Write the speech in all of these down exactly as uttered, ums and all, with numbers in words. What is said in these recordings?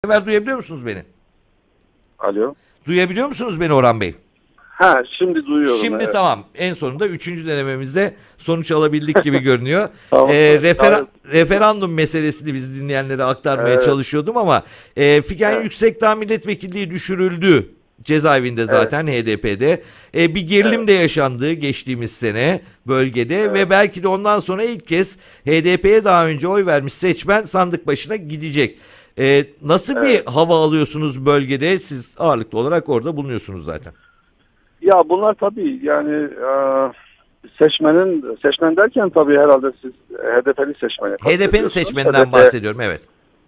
Sefer duyabiliyor musunuz beni? Alo. Duyabiliyor musunuz beni Orhan Bey? Ha, şimdi duyuyorum. Şimdi evet. tamam. En sonunda üçüncü denememizde sonuç alabildik gibi görünüyor. Tamam. Ee, refera- Gayet- referandum meselesini biz dinleyenlere aktarmaya Evet. çalışıyordum ama e, Figen Evet. Yüksekdağ milletvekilliği düşürüldü. Cezaevinde zaten H D P'de. E, bir gerilim Evet. de yaşandı geçtiğimiz sene bölgede Evet. ve belki de ondan sonra ilk kez H D P'ye daha önce oy vermiş seçmen sandık başına gidecek. E, nasıl bir Evet. hava alıyorsunuz bölgede? Siz ağırlıklı olarak orada bulunuyorsunuz zaten. Ya bunlar tabii yani e, seçmenin seçmen derken tabii herhalde siz H D P'li seçmeni H D P'nin kastediyorsunuz. seçmeninden H D P bahsediyorum, evet.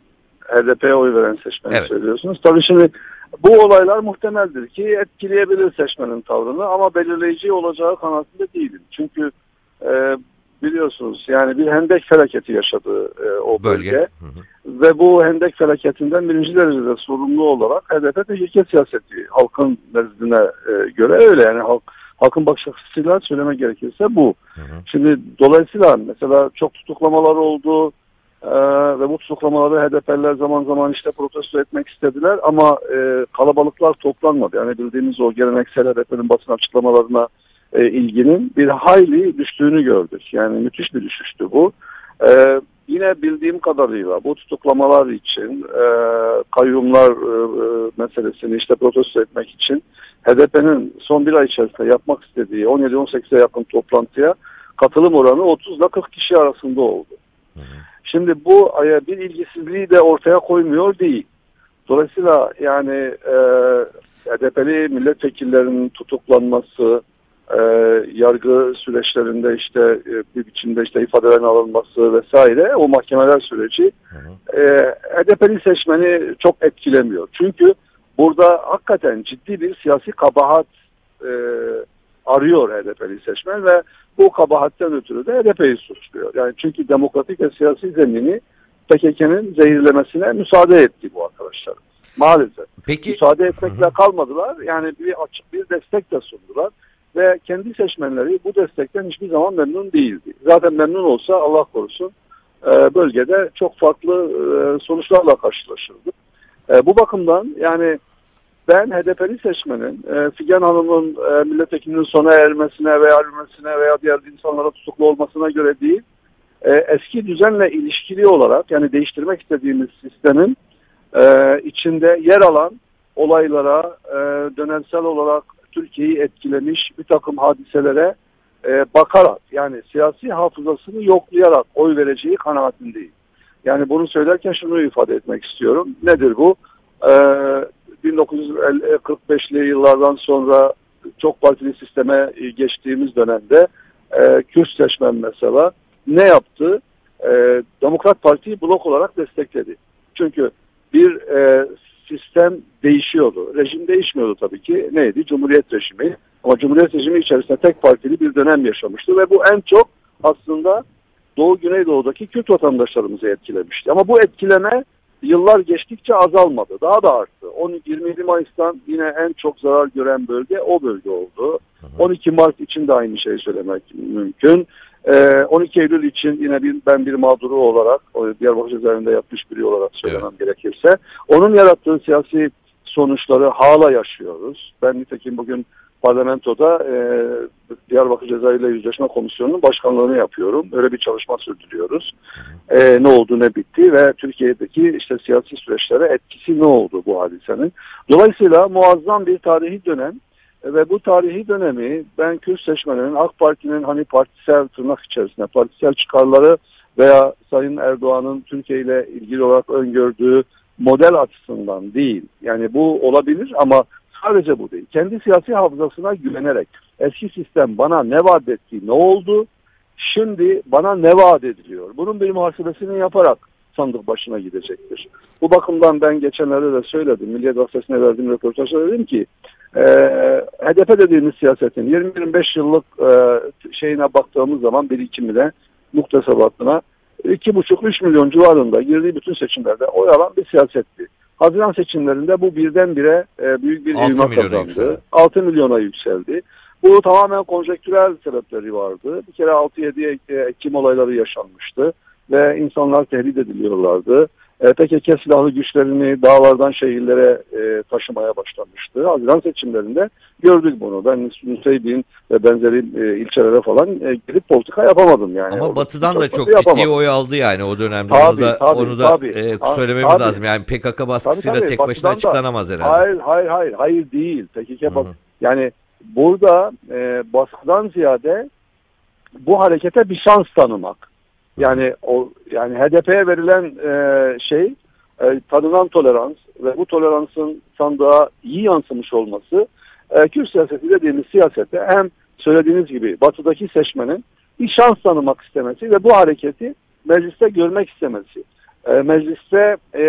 H D P'ye oy veren seçmeni Evet. söylüyorsunuz. Tabii şimdi bu olaylar muhtemeldir ki etkileyebilir seçmenin tavrını ama belirleyici olacağı kanaatinde değilim. Çünkü e, biliyorsunuz yani bir hendek felaketi yaşadı e, o bölge. Bölge. Hı hı. Ve bu hendek felaketinden birinci derecede sorumlu olarak H D P tehlike siyaseti halkın nezdine e, göre öyle yani halk, halkın bakış açısıyla söylemek gerekirse bu. Hı hı. Şimdi dolayısıyla mesela çok tutuklamalar oldu e, ve bu tutuklamaları H D P'liler zaman zaman işte protesto etmek istediler ama e, kalabalıklar toplanmadı. Yani bildiğimiz o geleneksel H D P'nin basın açıklamalarına e, ilginin bir hayli düştüğünü gördük. Yani müthiş bir düşüştü bu. E, Yine bildiğim kadarıyla bu tutuklamalar için e, kayyumlar e, meselesini işte protesto etmek için H D P'nin son bir ay içerisinde yapmak istediği on yedi on sekize yakın toplantıya katılım oranı otuz ile kırk kişi arasında oldu. Hı hı. Şimdi bu aya bir ilgisizliği de ortaya koymuyor değil. Dolayısıyla yani e, H D P'li milletvekillerinin tutuklanması, e, yargı süreçlerinde işte e, bir biçimde işte ifadelerin alınması vesaire o mahkemeler süreci Hı hı. e, H D P'li seçmeni çok etkilemiyor. Çünkü burada hakikaten ciddi bir siyasi kabahat e, arıyor H D P'li seçmen ve bu kabahatten ötürü de H D P'yi suçluyor. Yani çünkü demokratik ve siyasi zemini P K K'nın zehirlemesine müsaade etti bu arkadaşlar. Maalesef. Peki. Müsaade etmekle kalmadılar. Yani bir açık bir destek de sundular. Ve kendi seçmenleri bu destekten hiçbir zaman memnun değildi. Zaten memnun olsa Allah korusun bölgede çok farklı sonuçlarla karşılaşırdık. Bu bakımdan yani ben H D P'li seçmenin Figen Hanım'ın milletvekilinin sona ermesine veya ölmesine veya diğer insanlara tutuklu olmasına göre değil, eski düzenle ilişkili olarak yani değiştirmek istediğimiz sistemin içinde yer alan olaylara dönemsel olarak Türkiye'yi etkilemiş bir takım hadiselere e, bakarak yani siyasi hafızasını yoklayarak oy vereceği kanaatindeyim. Yani bunu söylerken şunu ifade etmek istiyorum. Nedir bu? E, bin dokuz yüz kırk beşli yıllardan sonra çok partili sisteme geçtiğimiz dönemde e, Kürt seçmen mesela ne yaptı? E, Demokrat Parti'yi blok olarak destekledi. Çünkü bir e, sistem değişiyordu. Rejim değişmiyordu tabii ki. Neydi? Cumhuriyet rejimi. Ama Cumhuriyet rejimi içerisinde tek partili bir dönem yaşamıştı ve bu en çok aslında Doğu Güneydoğu'daki Kürt vatandaşlarımızı etkilemişti. Ama bu etkileme yıllar geçtikçe azalmadı. Daha da arttı. yirmi yedi Mayıs'tan yine en çok zarar gören bölge o bölge oldu. on iki Mart için de aynı şeyi söylemek mümkün. on iki Eylül için yine bir, ben bir mağduru olarak, Diyarbakır cezaevinde yatmış biri olarak söylemem evet. gerekirse, onun yarattığı siyasi sonuçları hala yaşıyoruz. Ben nitekim bugün parlamentoda e, Diyarbakır Cezaeviyle Yüzleşme Komisyonu'nun başkanlığını yapıyorum. Öyle bir çalışma sürdürüyoruz. E, ne oldu ne bitti ve Türkiye'deki işte siyasi süreçlere etkisi ne oldu bu hadisenin. Dolayısıyla muazzam bir tarihi dönem. Ve bu tarihi dönemi ben Kürt seçmeninin AK Parti'nin hani partisel tırnak içerisinde partisel çıkarları veya Sayın Erdoğan'ın Türkiye ile ilgili olarak öngördüğü model açısından değil. Yani bu olabilir ama sadece bu değil. Kendi siyasi hafızasına güvenerek eski sistem bana ne vaat etti, ne oldu, şimdi bana ne vaat ediliyor. Bunun bir muhasebesini yaparak sandık başına gidecektir. Bu bakımdan ben geçenlerde de söyledim. Milliyet Gazetesi'ne verdiğim röportajda dedim ki e, H D P dediğimiz siyasetin yirmi yirmi beş yıllık e, şeyine baktığımız zaman birikimine, muktesebatına iki buçuk üç milyon civarında girdiği bütün seçimlerde oy alan bir siyasetti. Haziran seçimlerinde bu birdenbire e, büyük bir ivme kazandı. altı milyona yükseldi. Bu tamamen konjektürel sebepleri vardı. Bir kere altı yedi Ekim olayları yaşanmıştı ve insanlar tehdit ediliyorlardı. E, P K K silahlı güçlerini dağlardan şehirlere e, taşımaya başlamıştı. Haziran seçimlerinde gördük bunu. Ben Nusaybin ve benzeri e, ilçelere falan e, gidip politika yapamadım yani. Ama Orada Batı'dan da çok yapamadım. ciddi oy aldı yani o dönemde. Tabii, onu da, tabii, onu da tabii. e, Ha, söylememiz tabii. lazım. Yani P K K baskısıyla Tabii, tabii. tek başına Batı'dan da- açıklanamaz herhalde. Hayır, hayır, hayır, hayır değil. P K K Hı bak, hı. yani burada e, baskıdan ziyade bu harekete bir şans tanımak. Yani o yani H D P'ye verilen e, şey e, tanınan tolerans ve bu toleransın sandığa iyi yansımış olması e, Kürt siyaseti dediğimiz siyasette hem söylediğiniz gibi batıdaki seçmenin bir şans tanımak istemesi ve bu hareketi mecliste görmek istemesi. E, mecliste e,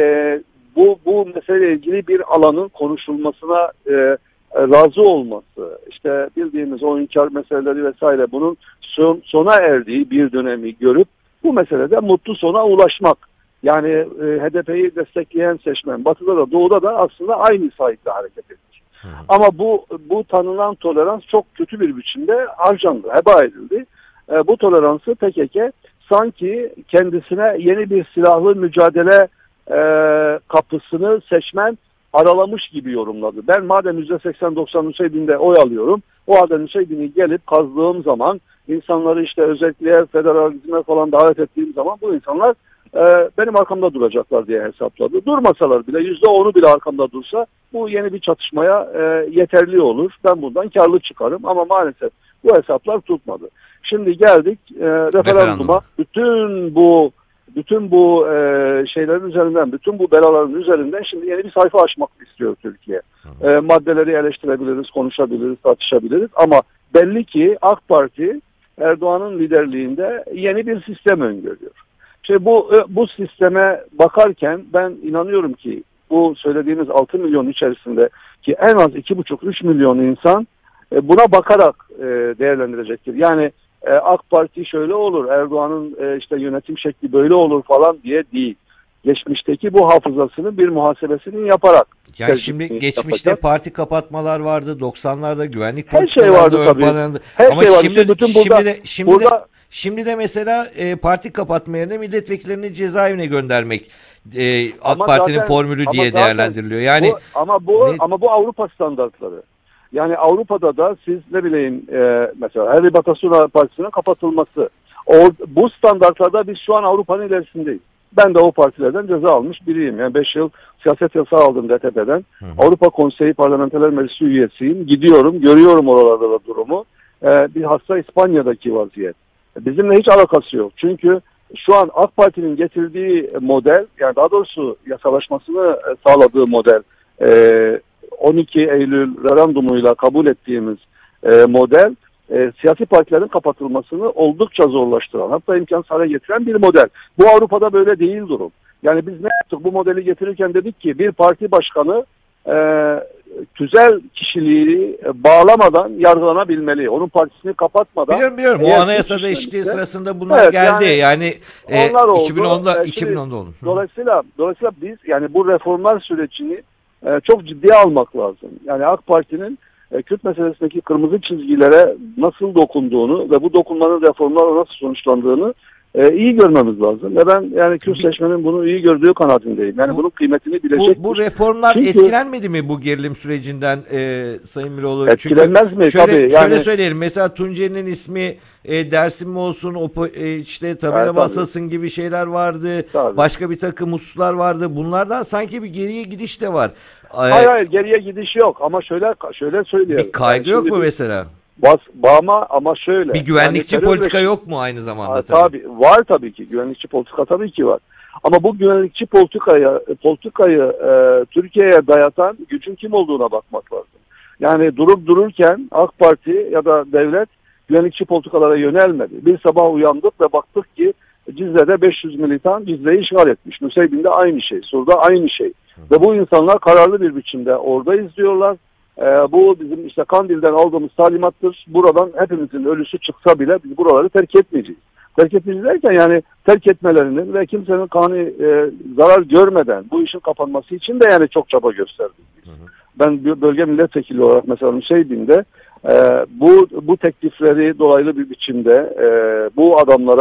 bu bu meseleyle ilgili bir alanın konuşulmasına e, razı olması, işte bildiğimiz o inkar meseleleri vesaire bunun son, sona erdiği bir dönemi görüp bu meselede mutlu sona ulaşmak. Yani e, H D P'yi destekleyen seçmen Batı'da da Doğu'da da aslında aynı sahipte hareket etmiş. Hı. Ama bu bu tanınan tolerans çok kötü bir biçimde harcandı, heba edildi. E, bu toleransı P K K sanki kendisine yeni bir silahlı mücadele e, kapısını seçmen aralamış gibi yorumladı. Ben madem yüzde seksen doksan Nusaybin'de oy alıyorum, o halde Nusaybin'i gelip kazdığım zaman, insanları işte özellikle federalizme falan davet ettiğim zaman bu insanlar e, benim arkamda duracaklar diye hesapladı. Durmasalar bile, yüzde onu bile arkamda dursa bu yeni bir çatışmaya e, yeterli olur. Ben bundan karlı çıkarım ama maalesef bu hesaplar tutmadı. Şimdi geldik e, referanduma. Bütün bu Bütün bu e, şeylerin üzerinden, bütün bu belaların üzerinden şimdi yeni bir sayfa açmak istiyor Türkiye. E, maddeleri eleştirebiliriz, konuşabiliriz, tartışabiliriz ama belli ki AK Parti Erdoğan'ın liderliğinde yeni bir sistem öngörüyor. Şimdi bu bu sisteme bakarken ben inanıyorum ki bu söylediğimiz altı milyon içerisinde ki en az iki buçuk üç milyon insan e, buna bakarak e, değerlendirecektir. Yani AK Parti şöyle olur, Erdoğan'ın işte yönetim şekli böyle olur falan diye değil. Geçmişteki bu hafızasının bir muhasebesini yaparak. Yani şimdi geçmişte yapacak. Parti kapatmalar vardı, doksanlarda güvenlik her şey vardı tabii. Her Ama şey vardı. şimdi, bütün burada, şimdi de şimdi burada, de şimdi de mesela e, parti kapatma yerine milletvekillerini cezaevine göndermek e, AK Parti'nin zaten, formülü diye zaten, değerlendiriliyor. Yani bu, ama bu ne, ama bu Avrupa standartları. Yani Avrupa'da da siz ne bileyim e, mesela Harry Batasuna Partisi'nin kapatılması. O, bu standartlarda biz şu an Avrupa'nın ilerisindeyiz. Ben de o partilerden ceza almış biriyim. Yani beş yıl siyaset yasağı aldım D T P'den. Hı hı. Avrupa Konseyi Parlamenter Meclisi üyesiyim. Gidiyorum, görüyorum oralarda da durumu. E, bir hasta İspanya'daki vaziyet. Bizimle hiç alakası yok. Çünkü şu an AK Parti'nin getirdiği model, yani daha doğrusu yasalaşmasını sağladığı model, e, on iki Eylül referandumuyla kabul ettiğimiz e, model e, siyasi partilerin kapatılmasını oldukça zorlaştıran, hatta imkansız hale getiren bir model. Bu Avrupa'da böyle değil durum. Yani biz ne yaptık? Bu modeli getirirken dedik ki bir parti başkanı e, tüzel kişiliği bağlamadan yargılanabilmeli. Onun partisini kapatmadan. Biliyorum biliyorum. O anayasada eşitliği sırasında bunlar evet, geldi. Yani, yani onlar e, oldu. iki bin onda E, iki bin onda oldu. Dolayısıyla dolayısıyla biz yani bu reformlar sürecini e, çok ciddiye almak lazım. Yani AK Parti'nin e, Kürt meselesindeki kırmızı çizgilere nasıl dokunduğunu ve bu dokunmanın reformlarla nasıl sonuçlandığını e, iyi görmemiz lazım. Ve ben yani Kürt seçmenin bunu iyi gördüğü kanaatindeyim. Yani bu, bunun kıymetini bilecek. Bu, bu reformlar Çünkü, etkilenmedi mi bu gerilim sürecinden e, Sayın Miroğlu? Etkilenmez Çünkü mi? Şöyle, tabii. Şöyle yani, söyleyelim. Mesela Tunceli'nin ismi e, Dersim mi olsun, o, e, işte tabela evet, basasın gibi şeyler vardı. Tabii. Başka bir takım hususlar vardı. Bunlardan sanki bir geriye gidiş de var. Hayır hayır geriye gidiş yok ama şöyle şöyle söyleyelim. Bir kaygı yani yok mu mesela? Bas, bağma ama şöyle. Bir güvenlikçi yani politika ve... yok mu aynı zamanda? Ha, tabii. tabii var tabii ki güvenlikçi politika tabii ki var. Ama bu güvenlikçi politikayı politikayı e, Türkiye'ye dayatan gücün kim olduğuna bakmak lazım. Yani durup dururken AK Parti ya da devlet güvenlikçi politikalara yönelmedi. Bir sabah uyandık ve baktık ki Cizre'de beş yüz militan Cizre'yi işgal etmiş. Nusaybin'de aynı şey, Sur'da aynı şey. Ve bu insanlar kararlı bir biçimde orada izliyorlar. Ee, bu bizim işte Kandil'den aldığımız talimattır. Buradan hepimizin ölüsü çıksa bile biz buraları terk etmeyeceğiz. Terk etmeyeceğiz derken yani terk etmelerinin ve kimsenin kanı e, zarar görmeden bu işin kapanması için de yani çok çaba gösterdik. Hı hı. Ben bölge milletvekili olarak mesela Nusaybin'de e, bu bu teklifleri dolaylı bir biçimde e, bu adamlara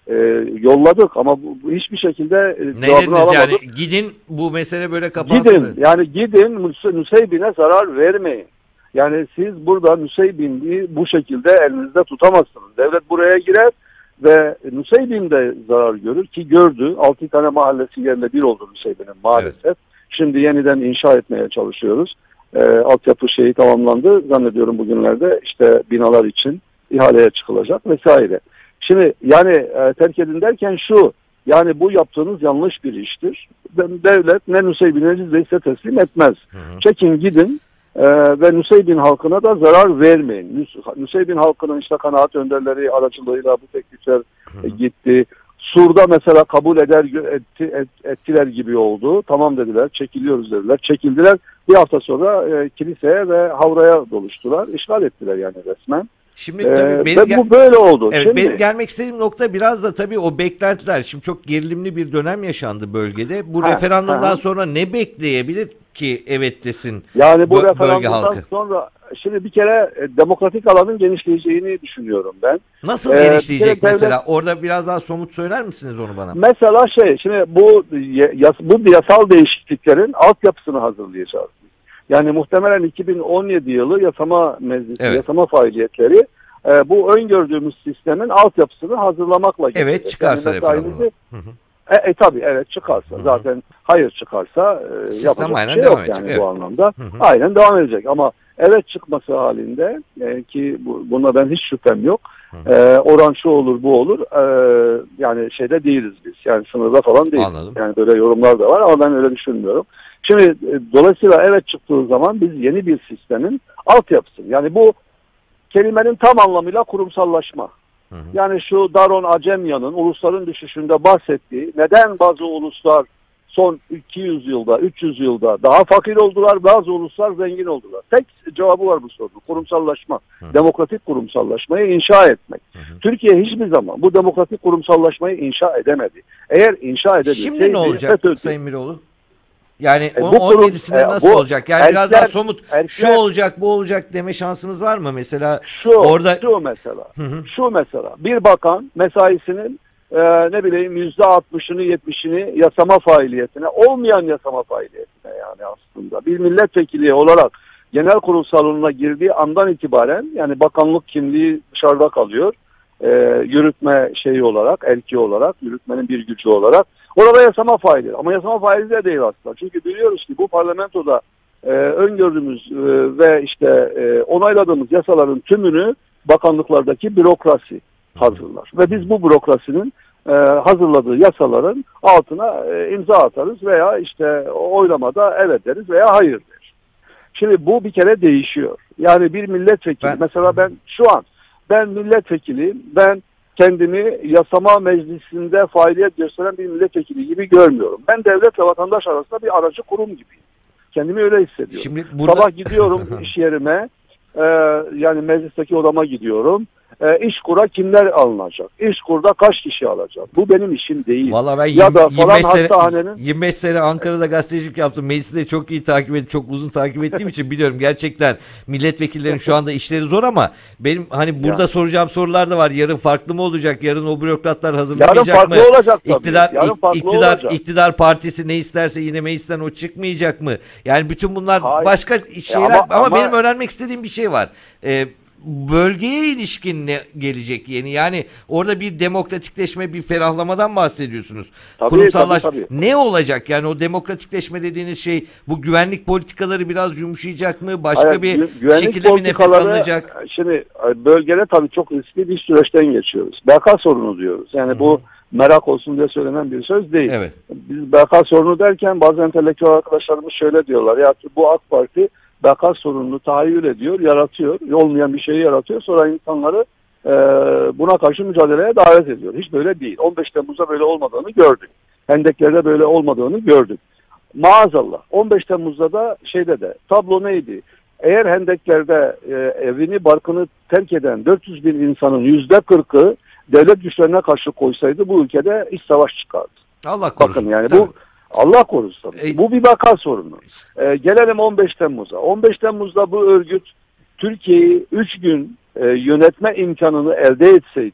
e, yolladık ama bu, bu hiçbir şekilde e, ne cevabını alamadık. Yani gidin bu mesele böyle kapansın. Gidin yani gidin Nusaybin'e zarar vermeyin. Yani siz burada Nusaybin'i bu şekilde elinizde tutamazsınız. Devlet buraya girer ve Nusaybin de zarar görür ki gördü. Altı tane mahallesi yerle bir oldu Nusaybin'in maalesef. Evet. Şimdi yeniden inşa etmeye çalışıyoruz. E, altyapı şeyi tamamlandı. Zannediyorum bugünlerde işte binalar için ihaleye çıkılacak vesaire. Şimdi yani e, terk edin derken şu, yani bu yaptığınız yanlış bir iştir. Devlet ne Nusaybin'e size teslim etmez. Hı hı. Çekin gidin e, ve Nusaybin halkına da zarar vermeyin. Nusaybin halkının işte kanaat önderleri aracılığıyla bu teklifler e, gitti. Sur'da mesela kabul eder etti, et, ettiler gibi oldu. Tamam dediler, çekiliyoruz dediler. Çekildiler. Bir hafta sonra e, kiliseye ve havraya doluştular. İşgal ettiler yani resmen. Şimdi tabii ee, benim ve bu böyle oldu. Evet, Şimdi, benim gelmek istediğim nokta biraz da tabii o beklentiler. Şimdi çok gerilimli bir dönem yaşandı bölgede. Bu ha, referandumdan ha. sonra ne bekleyebilir ki evet desin? Yani bu referandumdan sonra şimdi bir kere e, demokratik alanın genişleyeceğini düşünüyorum ben. Nasıl ee, genişleyecek mesela? Devlet, orada biraz daha somut söyler misiniz onu bana? Mesela şey, şimdi bu yas, bu yasal değişikliklerin altyapısını hazırlayacağız. Yani muhtemelen iki bin on yedi yılı yasama meclisi, evet. yasama faaliyetleri e, bu öngördüğümüz sistemin altyapısını hazırlamakla gelecek. Evet, çıkarsa yani referandum. E, e tabii evet çıkarsa. Hı hı. Zaten hayır çıkarsa e, yapacak bir şey yok yani evet. bu anlamda. Hı hı. Aynen devam edecek ama evet çıkması halinde e, ki bu, buna ben hiç şüphem yok. Hı hı. E, oran şu olur bu olur. E, yani şeyde değiliz biz. Yani sınırda falan değiliz. Anladım. Yani böyle yorumlar da var ama ben öyle düşünmüyorum. Şimdi e, dolayısıyla evet çıktığı zaman biz yeni bir sistemin altyapısı. Yani bu kelimenin tam anlamıyla kurumsallaşma. Hı hı. Yani şu Daron Acemyan'ın ulusların düşüşünde bahsettiği neden bazı uluslar son iki yüz yılda, üç yüz yılda daha fakir oldular, bazı uluslar zengin oldular. Tek cevabı var bu sorunun. Kurumsallaşma. Hı hı. Demokratik kurumsallaşmayı inşa etmek. Hı hı. Türkiye hiçbir zaman bu demokratik kurumsallaşmayı inşa edemedi. Eğer inşa edebilseydi... Şimdi ne olacak FETÖ... Sayın Miroğlu? Yani e, on yedisinde e, nasıl bu, olacak? Yani erken, biraz daha somut erken, şu olacak bu olacak deme şansınız var mı? Mesela şu, orada... Şu mesela. Hı hı. Şu mesela. Bir bakan mesaisinin e, ne bileyim yüzde altmışını yetmişini yasama faaliyetine, olmayan yasama faaliyetine yani aslında. Bir milletvekili olarak genel kurul salonuna girdiği andan itibaren yani bakanlık kimliği dışarıda kalıyor. E, yürütme şeyi olarak, erki olarak, yürütmenin bir gücü olarak. Orada yasama faili. Ama yasama faili de değil aslında. Çünkü biliyoruz ki bu parlamentoda e, öngördüğümüz e, ve işte e, onayladığımız yasaların tümünü bakanlıklardaki bürokrasi hazırlar. Ve biz bu bürokrasinin e, hazırladığı yasaların altına e, imza atarız veya işte oylamada evet deriz veya hayır deriz. Şimdi bu bir kere değişiyor. Yani bir milletvekili, ben... mesela ben şu an ben milletvekiliyim, ben kendimi yasama meclisinde faaliyet gösteren bir milletvekili gibi görmüyorum. Ben devlet ve vatandaş arasında bir aracı kurum gibiyim. Kendimi öyle hissediyorum. Şimdi burada... Sabah gidiyorum iş yerime, e, yani meclisteki odama gidiyorum. E, İşkur'a kimler alınacak? İşkur'da kaç kişi alacak? Bu benim işim değil. Vallahi ben ya da falan hastanenin... yirmi beş sene Ankara'da gazetecilik yaptım. Meclisi de çok iyi takip edip çok uzun takip ettiğim için biliyorum. Gerçekten milletvekillerinin şu anda işleri zor ama benim hani burada ya. soracağım sorular da var. Yarın farklı mı olacak? Yarın o bürokratlar hazırlamayacak Yarın farklı mı? olacak tabii. İktidar, Yarın farklı iktidar, olacak. iktidar partisi ne isterse yine meclisten o çıkmayacak mı? Yani bütün bunlar Hayır. başka şeyler ama, ama, ama ama benim öğrenmek istediğim bir şey var. Ee, bölgeye ilişkin ne gelecek yeni? Yani orada bir demokratikleşme, bir ferahlamadan bahsediyorsunuz. Tabii, Kurumsallaşma. tabii, tabii. Ne olacak? Yani o demokratikleşme dediğiniz şey bu güvenlik politikaları biraz yumuşayacak mı? Başka Hayır, bir gü şekilde mi nefes alınacak? Şimdi bölgede tabii çok riskli bir süreçten geçiyoruz. B K sorunu diyoruz. Yani Hı -hı. bu merak olsun diye söylenen bir söz değil. Evet. Biz B K sorunu derken bazı entelektüel arkadaşlarımız şöyle diyorlar. Ya bu AK Parti B K sorununu tahayyül ediyor, yaratıyor, olmayan bir şeyi yaratıyor. Sonra insanları e, buna karşı mücadeleye davet ediyor. Hiç böyle değil. on beş Temmuz'da böyle olmadığını gördük. Hendeklerde böyle olmadığını gördük. Maazallah. on beş Temmuz'da da şeyde de tablo neydi? Eğer hendeklerde e, evini, barkını terk eden dört yüz bin insanın yüzde kırkı devlet güçlerine karşı koysaydı bu ülkede iç savaş çıkardı. Allah korusun. Bakın yani tabii. bu Allah korusun. E, bu bir vaka sorunu. E, gelelim on beş Temmuz'a. on beş Temmuz'da bu örgüt Türkiye'yi üç gün e, yönetme imkanını elde etseydi,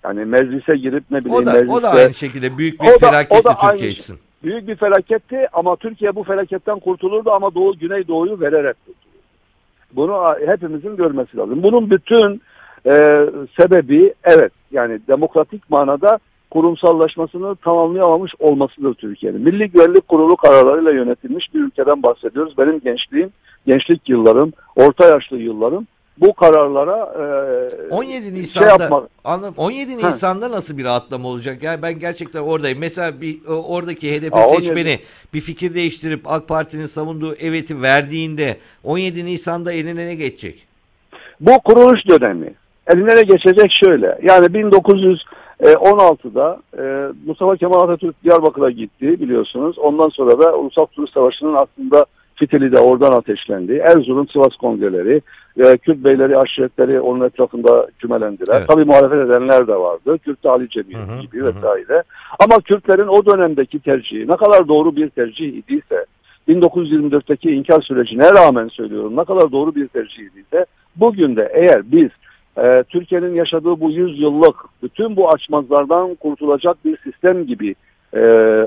Yani meclise girip ne bileyim O da, mecliste... o da aynı şekilde büyük bir O da- felaketti o da aynı Türkiye şey. için. Büyük bir felaketti ama Türkiye bu felaketten kurtulurdu ama Doğu Güneydoğu'yu vererek kurtulurdu. Bunu hepimizin görmesi lazım. Bunun bütün e, sebebi evet yani demokratik manada kurumsallaşmasını tamamlayamamış olmasıdır Türkiye'nin. Milli Güvenlik Kurulu kararlarıyla yönetilmiş bir ülkeden bahsediyoruz. Benim gençliğim, gençlik yıllarım, orta yaşlı yıllarım bu kararlara e, on yedi şey Nisan'da yapmak. anladım. on yedi Nisan'da nasıl bir rahatlama olacak? Yani ben gerçekten oradayım. Mesela bir o- oradaki H D P Aa, on yedi seçmeni bir fikir değiştirip AK Parti'nin savunduğu eveti verdiğinde on yedi Nisan'da eline ne geçecek? Bu kuruluş dönemi. Eline ne geçecek şöyle. Yani bin dokuz yüz on altıda e, Mustafa Kemal Atatürk Diyarbakır'a gitti biliyorsunuz. Ondan sonra da Ulusal Kurtuluş Savaşı'nın aslında fitili de oradan ateşlendi. Erzurum, Sivas kongreleri, e, Kürt beyleri, aşiretleri onun etrafında kümelendiler. Evet. Tabii muhalefet edenler de vardı. Kürt Ali Cemiyeti Hı hı, gibi hı. vesaire. Ama Kürtlerin o dönemdeki tercihi ne kadar doğru bir tercih idiyse, bin dokuz yüz yirmi dörtteki inkar sürecine rağmen söylüyorum ne kadar doğru bir tercih idiyse, bugün de eğer biz e, Türkiye'nin yaşadığı bu yüz yıllık bütün bu açmazlardan kurtulacak bir sistem gibi e,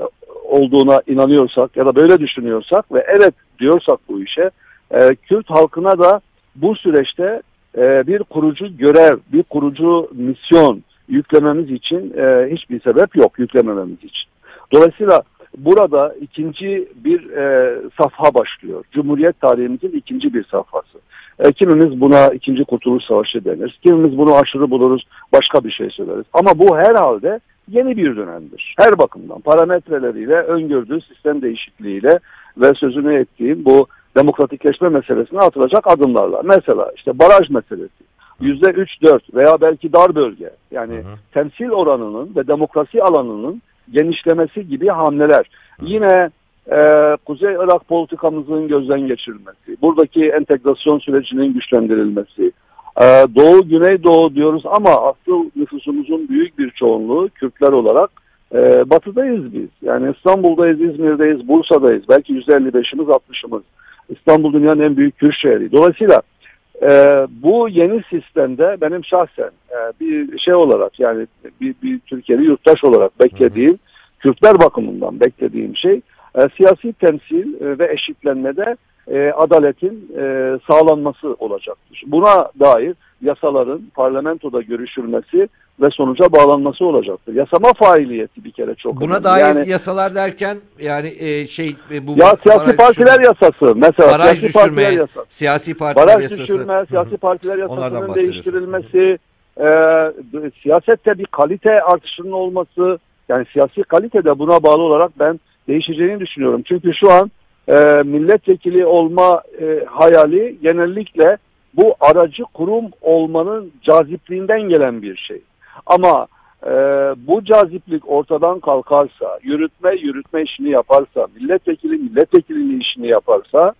olduğuna inanıyorsak ya da böyle düşünüyorsak ve evet diyorsak bu işe, e, Kürt halkına da bu süreçte e, bir kurucu görev, bir kurucu misyon yüklememiz için e, hiçbir sebep yok yüklemememiz için. Dolayısıyla burada ikinci bir e, safha başlıyor. Cumhuriyet tarihimizin ikinci bir safhası. E, kimimiz buna ikinci Kurtuluş Savaşı denir. Kimimiz bunu aşırı buluruz, başka bir şey söyleriz. Ama bu herhalde yeni bir dönemdir. Her bakımdan parametreleriyle, öngördüğü sistem değişikliğiyle ve sözünü ettiğim bu demokratikleşme meselesine atılacak adımlarla. Mesela işte baraj meselesi. Yüzde üç dört veya belki dar bölge. Yani hı hı. temsil oranının ve demokrasi alanının genişlemesi gibi hamleler. Hı. Yine e, Kuzey Irak politikamızın gözden geçirilmesi, buradaki entegrasyon sürecinin güçlendirilmesi, e, Doğu, Güneydoğu diyoruz ama asıl nüfusumuzun büyük bir çoğunluğu Kürtler olarak e, batıdayız biz. Yani İstanbul'dayız, İzmir'deyiz, Bursa'dayız. Belki yüzde elli beşimiz, altmışımız. İstanbul dünyanın en büyük Kürt şehri. Dolayısıyla Ee, bu yeni sistemde benim şahsen e, bir şey olarak yani bir, bir Türkiye'li yurttaş olarak beklediğim, Kürtler bakımından beklediğim şey e, siyasi temsil e, ve eşitlenmede e, adaletin e, sağlanması olacaktır. Buna dair yasaların parlamentoda görüşülmesi ve sonuca bağlanması olacaktır. Yasama faaliyeti bir kere çok Buna önemli. dair yani, yasalar derken yani e, şey e, bu ya siyasi partiler düşürme, yasası mesela baraj siyasi düşürme, partiler yasası. siyasi partiler Baraj yasası. düşürme, siyasi partiler yasasının değiştirilmesi, e, siyasette bir kalite artışının olması, yani siyasi kalite de buna bağlı olarak ben değişeceğini düşünüyorum. Çünkü şu an e, milletvekili olma e, hayali genellikle bu aracı kurum olmanın cazipliğinden gelen bir şey. Ama e, bu caziplik ortadan kalkarsa, yürütme yürütme işini yaparsa, milletvekili milletvekilinin işini yaparsa,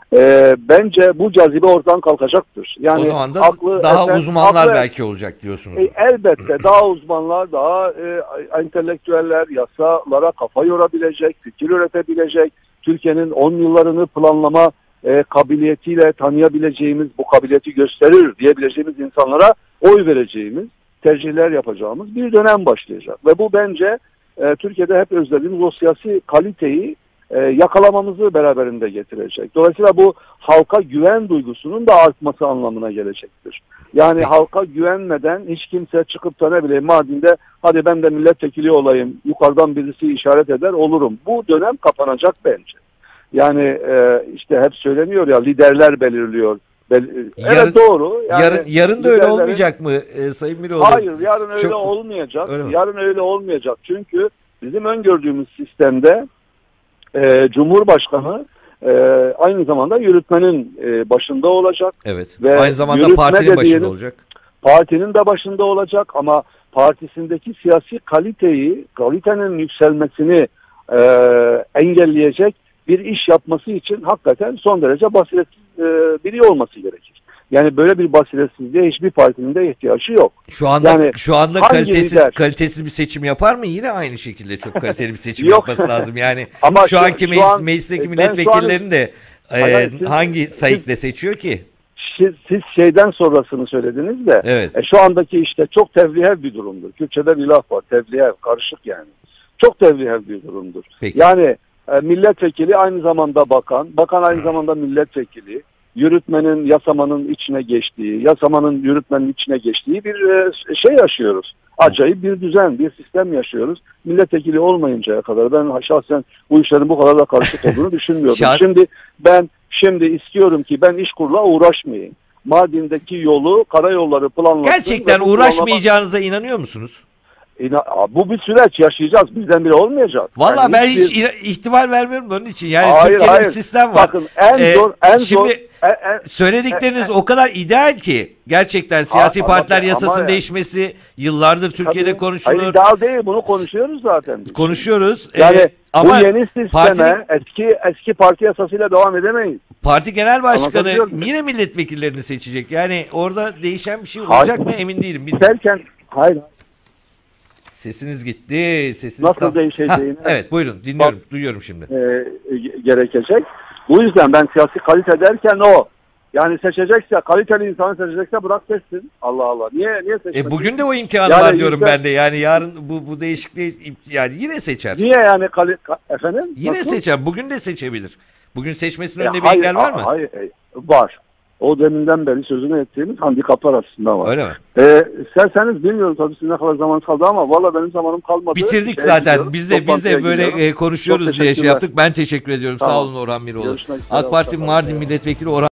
e, bence bu cazibe ortadan kalkacaktır. Yani o zaman da aklı, daha efendim, uzmanlar aklı, belki olacak diyorsunuz. E, elbette daha uzmanlar, daha e, entelektüeller yasalara kafa yorabilecek, fikir üretebilecek, Türkiye'nin on yıllarını planlama e, kabiliyetiyle tanıyabileceğimiz, bu kabiliyeti gösterir diyebileceğimiz insanlara oy vereceğimiz, tercihler yapacağımız bir dönem başlayacak. Ve bu bence e, Türkiye'de hep özlediğimiz o siyasi kaliteyi e, yakalamamızı beraberinde getirecek. Dolayısıyla bu halka güven duygusunun da artması anlamına gelecektir. Yani Peki. halka güvenmeden hiç kimse çıkıp da ne bileyim Mardin'de hadi ben de milletvekili olayım, yukarıdan birisi işaret eder olurum. Bu dönem kapanacak bence. Yani e, işte hep söyleniyor ya liderler belirliyor. Bel yarın, evet doğru. Yani yarın, yarın da öyle liderlerin... olmayacak mı e, Sayın Miroğlu? Hayır yarın öyle Çok... olmayacak. Öyle yarın öyle olmayacak. Çünkü bizim öngördüğümüz sistemde e, Cumhurbaşkanı e, aynı zamanda yürütmenin e, başında olacak. Evet. Ve aynı zamanda partinin başında olacak. Partinin de başında olacak ama partisindeki siyasi kaliteyi, kalitenin yükselmesini e, engelleyecek bir iş yapması için hakikaten son derece basiretsiz e, biri olması gerekir. Yani böyle bir basiretsizliğe hiçbir partinin de ihtiyacı yok. Şu anda yani şu anda kalitesiz lider? kalitesiz bir seçim yapar mı? Yine aynı şekilde çok kaliteli bir seçim Yok. yapması lazım. Yani ama şu, şu anki şu meclis, an, meclisteki ben milletvekillerini de e, Hayır, siz, hangi sayıkla seçiyor ki? siz, siz şeyden sonrasını söylediniz de Evet. e, şu andaki işte çok tevlihev bir durumdur. Kürtçe'de bir laf var. Tevlihev, karışık yani. Çok tevlihev bir durumdur. Peki. Yani e, milletvekili aynı zamanda bakan, bakan aynı zamanda milletvekili, yürütmenin yasamanın içine geçtiği, yasamanın yürütmenin içine geçtiği bir e, şey yaşıyoruz. Acayip bir düzen, bir sistem yaşıyoruz. Milletvekili olmayıncaya kadar ben şahsen bu işlerin bu kadar da karışık olduğunu düşünmüyordum. Şart. Şimdi ben şimdi istiyorum ki ben işkurla uğraşmayayım. Mardin'deki yolu, karayolları planlasın. Gerçekten ve bu uğraşmayacağınıza inanıyor musunuz? planlama- Bu bir süreç yaşayacağız. Birdenbire olmayacak. Valla Yani ben hiçbir- hiç ira- ihtimal vermiyorum da onun için. Yani Hayır, Türkiye'de hayır. bir sistem var. Bakın en Ee, zor, en şimdi zor. en- en- söyledikleriniz o kadar ideal ki gerçekten siyasi ama- partiler ama yasasının yani- değişmesi yıllardır Türkiye'de Tabii. konuşulur. Hayır, daha değil, bunu konuşuyoruz zaten. biz. Konuşuyoruz. Yani Ee, ama bu yeni sisteme partinin- eski eski parti yasasıyla devam edemeyiz. parti genel başkanı Anlatabiliyor muyum? yine milletvekillerini seçecek. Yani orada değişen bir şey Hayır. olacak mı emin değilim. Bir- Derken hayır, Sesiniz gitti. Sesiniz Nasıl tam- değişeceğini- Hah, evet buyurun dinliyorum. Duyuyorum şimdi. e, ge- gerekecek. Bu yüzden ben siyasi kalite derken o. Yani seçecekse, kaliteli insanı seçecekse bırak seçsin. Allah Allah. Niye niye seçmesin? E bugün de o imkanı Yani var diyorum yüzde- ben de. Yani yarın bu bu değişikliği yani yine seçer. Niye yani kali, ka- efendim? Yine Nasıl? seçer. Bugün de seçebilir. Bugün seçmesinin E, önünde bir hayır, engel var a- mı? Hayır, e, var. O deminden beri sözünü ettiğimiz handikaplar aslında var. Öyle mi? Ee, isterseniz bilmiyorum tabii sizin ne kadar zaman kaldı ama valla benim zamanım kalmadı. Bitirdik Şeye zaten. gidiyorum, Biz de biz toplantıya de böyle gidiyorum. e, konuşuyoruz Çok diye şey teşekkürler. yaptık. Ben teşekkür ediyorum. Sağ Tamam. olun Orhan Miroğlu. Görüşmek üzere, AK Parti hoşça kalın. Mardin Milletvekili Orhan